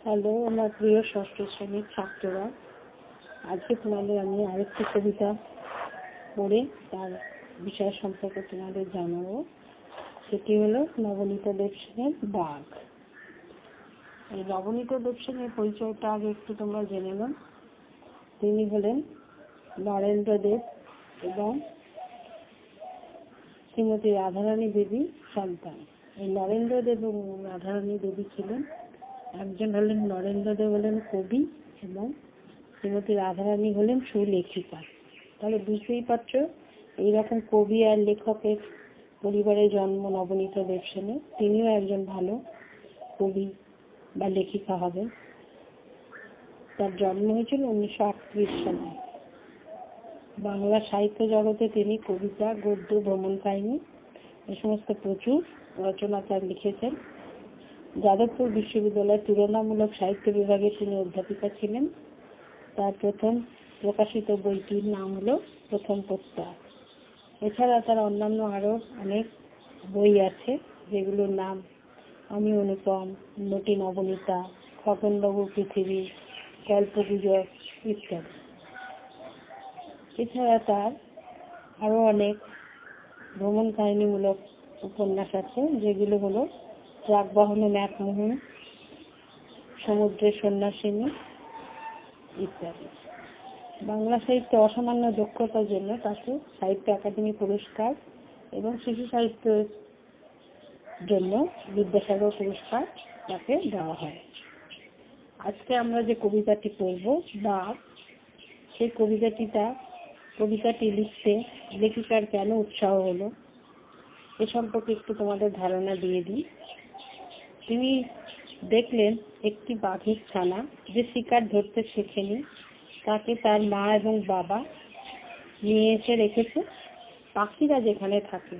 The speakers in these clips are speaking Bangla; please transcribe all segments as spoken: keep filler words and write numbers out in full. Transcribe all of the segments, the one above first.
হ্যালো আমার প্রিয় ষষ্ঠ শ্রেণীর ছাত্ররা, আজকে তোমাদের আমি আরেকটি কবিতা পড়ে তার বিষয় সম্পর্কে তোমাদের জানাবো। সেটি হলো নবনীত দেবসেনের বাঘ। এই নবনীত দেবসেনের পরিচয়টা আগে একটু তোমরা জেনে নাও। তিনি হলেন নরেন্দ্র দেব এবং শ্রীমতী রাধারানী দেবী সন্তান। এই নরেন্দ্র দেব এবং রাধারানী দেবী ছিলেন, একজন হলেন নরেন্দ্র দেব হলেন কবি এবং শ্রীমতী রাধারানী হলেন সুলেখিকা। তাহলে বুঝতেই পারছ এইরকম কবি আর লেখকের পরিবারে জন্ম নবনীত দেবসেনের। তিনিও একজন ভালো কবি বা লেখিকা হবেন। তার জন্ম হয়েছিল উনিশশো আটত্রিশ সালে। বাংলা সাহিত্য জগতে তিনি কবিতা, গদ্য, ভ্রমণ কাহিনী এ সমস্ত প্রচুর রচনা তার লিখেছেন। যাদবপুর বিশ্ববিদ্যালয়ের তুলনামূলক সাহিত্য বিভাগে তিনি অধ্যাপিকা ছিলেন। তার প্রথম প্রকাশিত বইটির নাম হলো প্রথম প্রত্যয়। এছাড়া তার অন্যান্য আরো অনেক বই আছে, যেগুলোর নাম আমি অনুপম, নটি নবনীতা, খগনবাবুর পৃথিবী, কল্পগুজব ইত্যাদি। এছাড়া তার আরো অনেক ভ্রমণ কাহিনীমূলক উপন্যাস আছে, যেগুলো হলো প্রাকবহনে ম্যাকমোহন, সমুদ্রের সন্ন্যাসিনী ইত্যাদি। বাংলা সাহিত্যে অসামান্য দক্ষতার জন্য তাকে সাহিত্য একাডেমি পুরস্কার এবং শিশু সাহিত্যের জন্য বিদ্যাসাগর পুরস্কার তাকে দেওয়া হয়। আজকে আমরা যে কবিতাটি পড়ব বাঘ, সেই কবিতাটিটা কবিতাটি লিখতে লেখিকার কেন উৎসাহ হলো এ সম্পর্কে একটু তোমাদের ধারণা দিয়ে দিই। তিনি দেখলেন একটি বাঘের ছানা যে শিকার ধরতে শেখেনি, তাকে তার মা এবং বাবা নিয়ে এসে রেখেছে পাখিরা যেখানে থাকে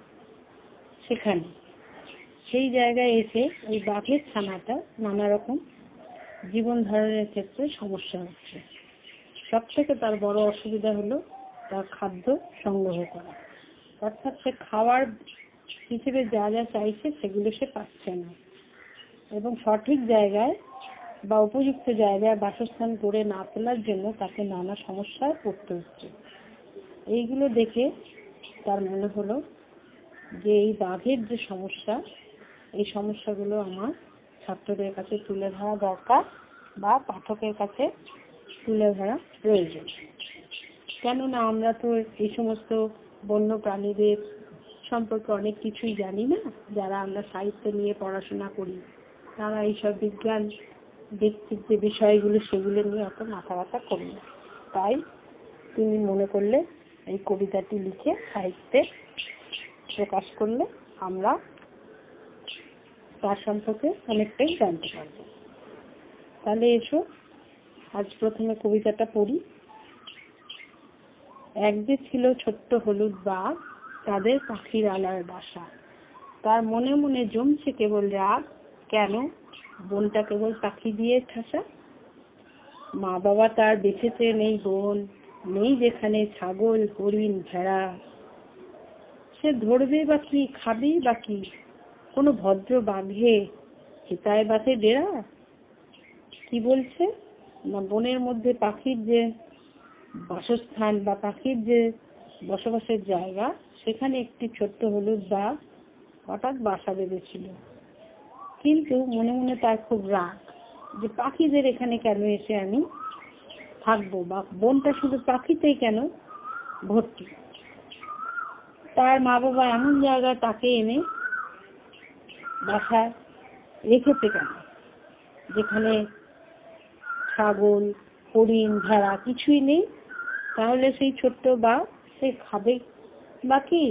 সেখানে। সেই জায়গায় এসে ওই বাঘের ছানাটা নানা রকম জীবন ধারণের ক্ষেত্রে সমস্যা হচ্ছে। সব থেকে তার বড় অসুবিধা হলো তার খাদ্য সংগ্রহ করা, অর্থাৎ সে খাওয়ার হিসেবে যা যা চাইছে সেগুলো সে পাচ্ছে না এবং সঠিক জায়গায় বা উপযুক্ত জায়গায় বাসস্থান করে না তোলার জন্য তাকে নানা সমস্যায় পড়তে হচ্ছে। এইগুলো দেখে তার মনে হলো যে এই বাঘের যে সমস্যা, এই সমস্যাগুলো আমার ছাত্রদের কাছে তুলে ধরা দরকার বা পাঠকের কাছে তুলে ধরা প্রয়োজন। কেননা আমরা তো এই সমস্ত বন্য প্রাণীদের সম্পর্কে অনেক কিছুই জানি না। যারা আমরা সাহিত্য নিয়ে পড়াশোনা করি তারা এইসব বিজ্ঞান ভিত্তিক যে বিষয়গুলো সেগুলো নিয়ে অত মাথা ব্যথা করি না। তাই তিনি মনে করলে এই কবিতাটি লিখে সাহিত্যে প্রকাশ করলে আমরা তার সম্পর্কে অনেকটাই জানতে পারব। তাহলে এসো আজ প্রথমে কবিতাটা পড়ি। এক যে ছিল ছোট্ট হলুদ বাঘ, তাদের পাখির আলার বাসা। তার মনে মনে জমছে কেবল রাগ, কেন বনটা কেবল পাখি দিয়ে ঠাসা। মা বাবা তার বেঁচেছে নেই বন, নেই যেখানে ছাগল, হরিণ, ভেড়া। সে ধরবে বা কি, খাবে বা কি, কোনো ভদ্র বাঘে হেতায় বাসে ডেরা। কি বলছে না, বনের মধ্যে পাখির যে বাসস্থান বা পাখির যে বসবাসের জায়গা, সেখানে একটি ছোট্ট হলুদ বাঘ হঠাৎ বাসা বেঁধেছিল। কিন্তু মনে মনে তার খুব রাগ যে পাখিদের এখানে কেন এসে আমি থাকবো, বা বনটা শুধু পাখিতেই কেন ভর্তি। তার মা বাবা এমন জায়গায় তাকে এনে বাসায় রেখেছে কেন, যেখানে ছাগল, হরিণ, ভেড়া কিছুই নেই। তাহলে সেই ছোট্ট বাঘ সে খাবে বা কি,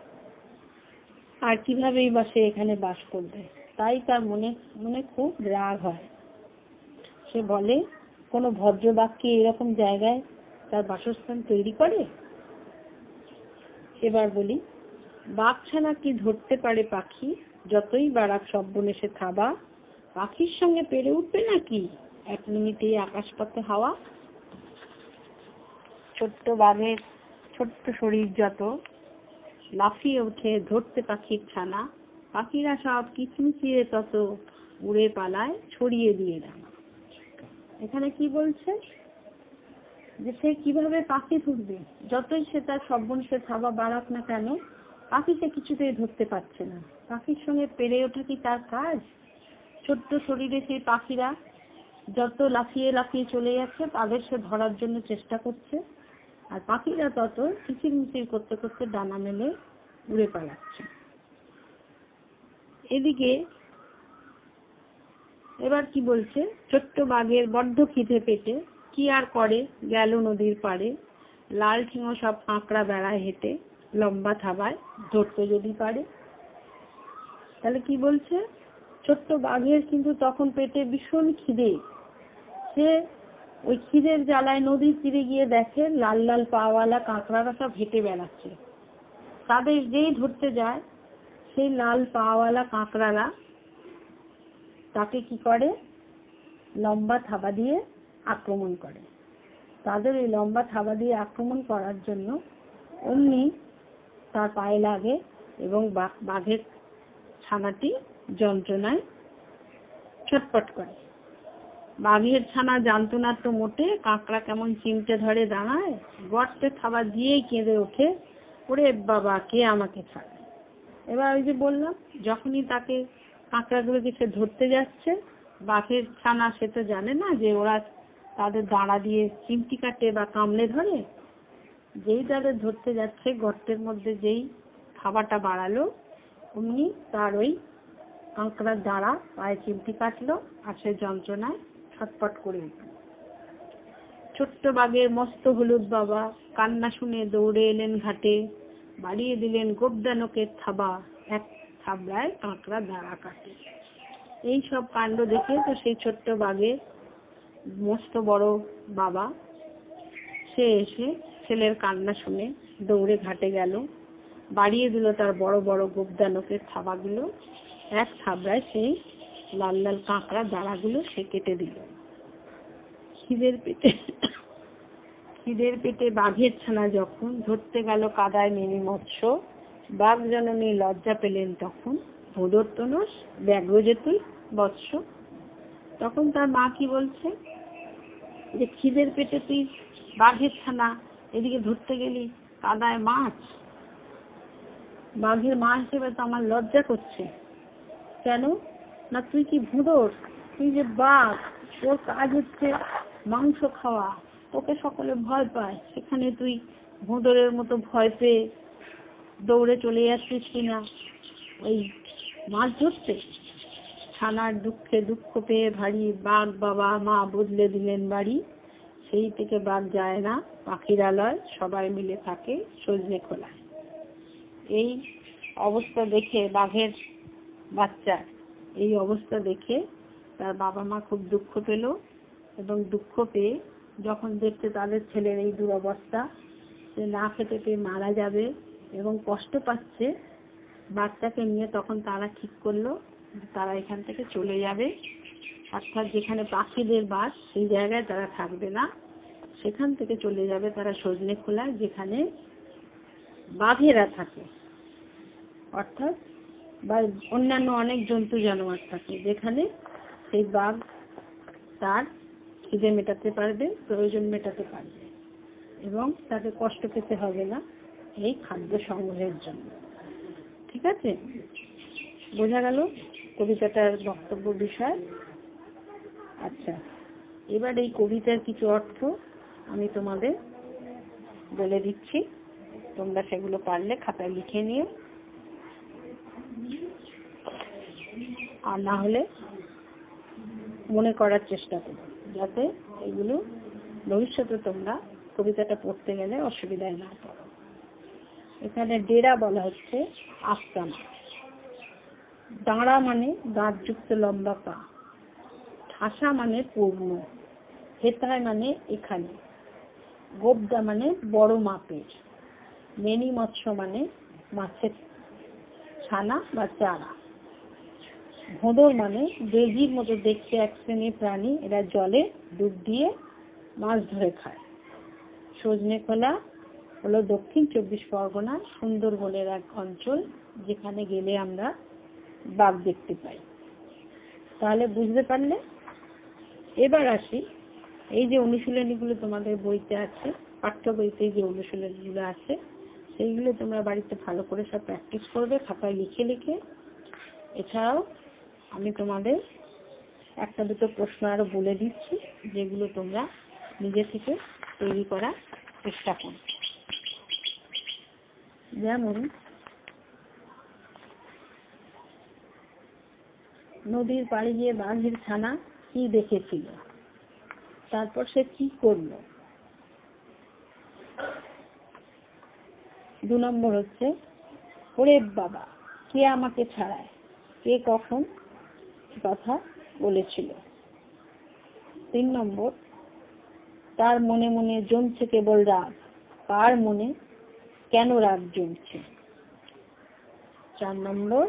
আর কিভাবেই বা সে এখানে বাস করবে। তাই তার মনে মনে খুব রাগ হয়। সে বলে, কোনো ভদ্র বাঘ কি এরকম জায়গায় তার বাসস্থান তৈরি করে? এবার বলি, বাঘছানা কি ধরতে পারে পাখি, যতই বাড়াক সর্বনেশে থাবা। পাখির সঙ্গে পেরে উঠবে নাকি এক মিনিটেই আকাশপথে হাওয়া। ছোট্ট বাঘের ছোট্ট শরীর যত, লাফিয়ে উঠে ধরতে পাখির ছানা। পাখিরা সব কিচমিচিয়ে তত, উড়ে পালায় ছড়িয়ে দিয়ে ডানা। এখানে কি বলছে যে সে কিভাবে পাখি ধরবে, যতই সে তার সর্বনেশে থাবা বাড়াক না কেন পাখি সে কিছুতেই ধরতে পারছে না। পাখির সঙ্গে পেরে ওঠা কি তার কাজ? ছোট্ট শরীরে সেই পাখিরা যত লাফিয়ে লাফিয়ে চলে যাচ্ছে তাদের সে ধরার জন্য চেষ্টা করছে, আর পাখিরা তত কিচির মিচির করতে করতে ডানা মেলে উড়ে পালাচ্ছে। এদিকে এবার কি বলছে, ছোট্ট বাঘের বড্ড খিদে পেটে কি আর করে, গেল নদীর পাড়ে, লাল ঠেঙো সব কাঁকড়া বেড়ায় হেঁটে, লম্বা থাবায় ধরতে যদি পারে। তাহলে কি বলছে, ছোট্ট বাঘের কিন্তু তখন পেটে ভীষণ খিদে, সে ওই খিদের জ্বালায় নদীর তীরে গিয়ে দেখে লাল লাল পাওয়ালা কাঁকড়ারা সব হেঁটে বেড়াচ্ছে। তাদের যেই ধরতে যায় সেই লাল পাওয়ালা কাঁকড়ারা তাকে কি করে, লম্বা থাবা দিয়ে আক্রমণ করে। তাদের এই লম্বা থাবা দিয়ে আক্রমণ করার জন্য অমনি তার পায়ে লাগে এবং বাঘের ছানাটি যন্ত্রণায় ছটপট করে। বাঘের ছানা জানতো না তো মোটে কাঁকড়া কেমন চিমটে ধরে দাঁড়ায়, গর্তে থাবা দিয়েই কেঁদে ওঠে, ওরে বাবা কে আমাকে ছাড়ে। এবার ওই যে বললাম, যখনই তাকে কাঁকড়াগুলোকে সে ধরতে যাচ্ছে, বাঘের ছানা সে তো জানে না যে ওরা তাদের দাঁড়া দিয়ে চিমটি কাটে বা কামড়ে ধরে। যেই তাদের ধরতে যাচ্ছে গর্তের মধ্যে যেই থাবাটা বাড়ালো অমনি তার ওই কাঁকড়ার দাঁড়া পায়ে চিমটি কাটলো আর সে যন্ত্রণায় ছটপট করে উঠল। ছোট্ট বাঘের মস্ত হলুদ বাবা কান্না শুনে দৌড়ে এলেন ঘাটে, বাড়িয়ে দিলেন গোবদা নখের থাবা, এক থাবড়ায় কাঁকড়া দাঁড়া কাটে। এই সব কাণ্ড দেখে তো সেই ছোট্ট বাঘের মস্ত বড় বাবা সে এসে ছেলের কান্না শুনে দৌড়ে ঘাটে গেল, বাড়িয়ে দিল তার বড় বড় গোবদা নখের থাবাগুলো, এক থাবড়ায় সেই লাল লাল কাঁকড়া দাঁড়াগুলো সে কেটে দিল। খিদের পেটে খিদের পেটে বাঘের ছানা যখন ধরতে গেল কাদায় মিনি মৎস্য, বাঘ জননী লজ্জা পেলেন তখন, ভোদর তনস ব্যাঘ্র যে তুই বৎস। তখন তার মা কি বলছে যে খিদের পেটে তুই বাঘের ছানা এদিকে ধরতে গেলি কাদায় মাছ, বাঘের মা হিসেবে তো আমার লজ্জা করছে। কেন না, তুই কি ভোদর, তুই যে বাঘ, তোর কাজ হচ্ছে মাংস খাওয়া, তোকে সকলে ভয় পায়, সেখানে তুই ভোদরের মতো ভয় পেয়ে দৌড়ে চলে যাচ্ছিস কিনা ওই মাছ ধরতে। ছানার দুঃখে দুঃখ পেয়ে ভারী বাঘ বাবা মা বদলে দিলেন বাড়ি, সেই থেকে বাঘ যায় না পাখিরালয়, সবাই মিলে থাকে সজনে খোলায়। এই অবস্থা দেখে বাঘের বাচ্চা এই অবস্থা দেখে তার বাবা মা খুব দুঃখ পেল, এবং দুঃখ পেয়ে যখন দেখতে তাদের ছেলের এই দুরবস্থা, সে না খেতে পেয়ে মারা যাবে এবং কষ্ট পাচ্ছে বাচ্চাকে নিয়ে, তখন তারা ঠিক করলো তারা এখান থেকে চলে যাবে, অর্থাৎ যেখানে পাখিদের বাস সেই জায়গায় তারা থাকবে না, সেখান থেকে চলে যাবে তারা সজনে খোলায় যেখানে বাঘেরা থাকে, অর্থাৎ বা অন্যান্য অনেক জন্তু জানোয়ার থাকে, যেখানে সেই বাঘ তার খিদে মেটাতে পারবে, প্রয়োজন মেটাতে পারবে এবং তাকে কষ্ট পেতে হবে না এই খাদ্য সংগ্রহের জন্য। ঠিক আছে, বোঝা গেল কবিতাটার বক্তব্য বিষয়। আচ্ছা, এবার এই কবিতার কিছু অর্থ আমি তোমাদের বলে দিচ্ছি, তোমরা সেগুলো পারলে খাতায় লিখে নিও, আর না হলে মনে করার চেষ্টা করো, যাতে এগুলো ভবিষ্যতে তোমরা কবিতাটা পড়তে গেলে অসুবিধায় না পড়ো। এখানে ডেরা বলা হচ্ছে আস্তানা। দাঁড়া মানে দাঁতযুক্ত লম্বা পা, ঠাসা মানে পূর্ণ, হেতায় মানে এখানে, গোবদা মানে বড় মাপের, মেনি মৎস্য মানে মাছের ছানা বা চারা, ভোঁদর মানে বেজির মতো দেখতে এক শ্রেণীর প্রাণী, এরা জলে ডুব দিয়ে মাছ ধরে খায়। সজনে খোলা হলো দক্ষিণ চব্বিশ পরগনা সুন্দরবনের এক অঞ্চল, যেখানে গেলে আমরা বাঘ দেখতে পাই। তাহলে বুঝতে পারলে। এবার আসি এই যে অনুশীলনীগুলো তোমাদের বইতে আছে, পাঠ্য বইতে যে অনুশীলনীগুলো আছে সেইগুলো তোমরা বাড়িতে ভালো করে সব প্র্যাকটিস করবে খাতায় লিখে লিখে। এছাড়াও আমি তোমাদের একটা দুটো প্রশ্ন আরো বলে দিচ্ছি, যেগুলো তোমরা নিজে থেকে তৈরি করার চেষ্টা করবে। যেমন নদীর পাড়ে গিয়ে বাঘের ছানা কি দেখেছিল, তারপর সে কি করলো। দু নম্বর হচ্ছে ওরে বাবা কে আমাকে ছাড়ায়, কে কখন কথা বলেছিল। তিন নম্বর তার মনে মনে জমছে কেবল রাগ, কার মনে কেন রাগ জমছে। চার নম্বর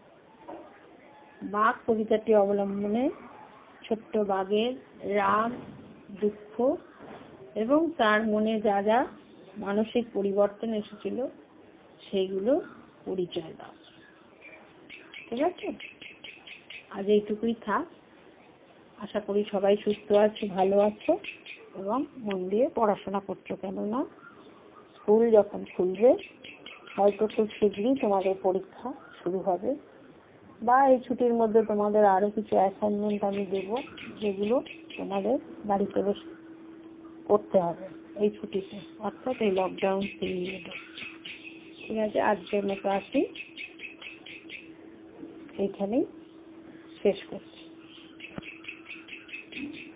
বাঘ কবিতাটি অবলম্বনে ছোট্ট বাঘের রাগ, দুঃখ এবং তার মনে যা যা মানসিক পরিবর্তন এসেছিল সেইগুলো পরিচয় দাও। ঠিক আছে, আজ এইটুকুই থাক। আশা করি সবাই সুস্থ আছো, ভালো আছো এবং মন দিয়ে পড়াশোনা করছো, কেননা স্কুল যখন খুলবে হয়তো খুব শীঘ্রই তোমাদের পরীক্ষা শুরু হবে, বা এই ছুটির মধ্যে তোমাদের আরো কিছু অ্যাসাইনমেন্ট আমি দেবো, যেগুলো তোমাদের বাড়িতে বসে করতে হবে এই ছুটিতে, অর্থাৎ এই লকডাউন পিরিয়ডে। ঠিক আছে, আজকের মতো আসি, এইখানেই শেষ করছি।